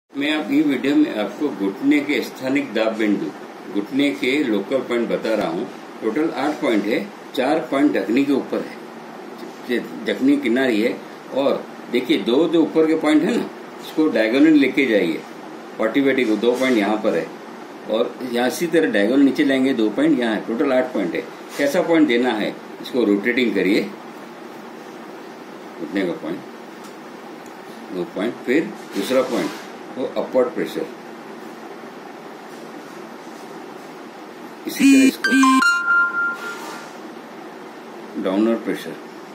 मैं आपकी वीडियो में आपको घुटने के स्थानिक दाब बिंदु, घुटने के लोकल पॉइंट बता रहा हूँ। टोटल 8 पॉइंट है। 4 पॉइंट ढकनी के ऊपर है, ढकनी किनारी है। और देखिए दो ऊपर के पॉइंट है ना, इसको डायगोनल लेके जाइए 40 को। 2 पॉइंट यहाँ पर है और यहाँ इसी तरह डायगोनल नीचे लाएंगे, 2 पॉइंट यहाँ है। टोटल 8 पॉइंट है। कैसा पॉइंट देना है, इसको रोटेटिंग करिए, घुटने का पॉइंट 2 पॉइंट, फिर दूसरा पॉइंट वो अपवर्ड प्रेशर, इसी तरह इसको डाउनवर्ड प्रेशर।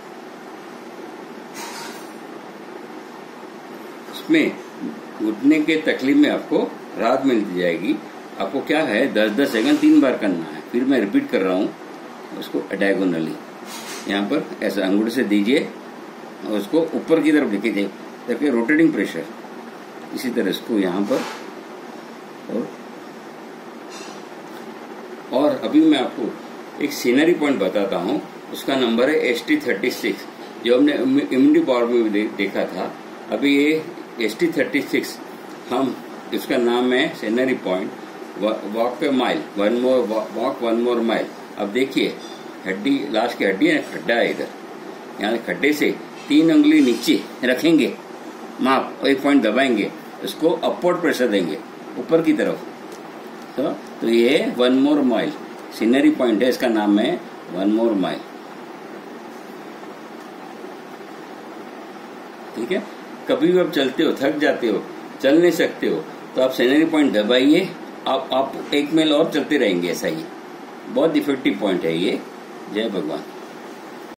इसमें घुटने के तकलीफ में आपको राहत मिलती जाएगी। आपको क्या है 10-10 सेकंड 3 बार करना है। फिर मैं रिपीट कर रहा हूँ, उसको डायगोनली यहाँ पर ऐसा अंगूठे से दीजिए और उसको ऊपर की तरफ लेके जाइए, देखिए रोटेटिंग प्रेशर। इसी तरह इसको यहाँ पर और अभी मैं आपको एक सीनरी पॉइंट बताता हूँ। उसका नंबर है ST36, जो हमने इम्यूनिटी पावर में देखा था। अभी ये ST36 हम इसका नाम है सीनरी पॉइंट। वॉक पे mile, walk one more mile. अब देखिए हड्डी, लास्ट की हड्डी है, खड्डा है इधर, यहाँ खड्डे से 3 उंगली नीचे रखेंगे, माप, और 1 पॉइंट दबाएंगे, इसको अपवर्ड प्रेशर देंगे ऊपर की तरफ। तो ये 1 मोर माइल सीनरी पॉइंट है, इसका नाम है 1 मोर माइल। ठीक है। कभी भी आप चलते हो, थक जाते हो, चल नहीं सकते हो, तो आप सीनरी पॉइंट दबाइए, आप 1 मील और चलते रहेंगे। ऐसा ही बहुत इफेक्टिव पॉइंट है ये। जय भगवान।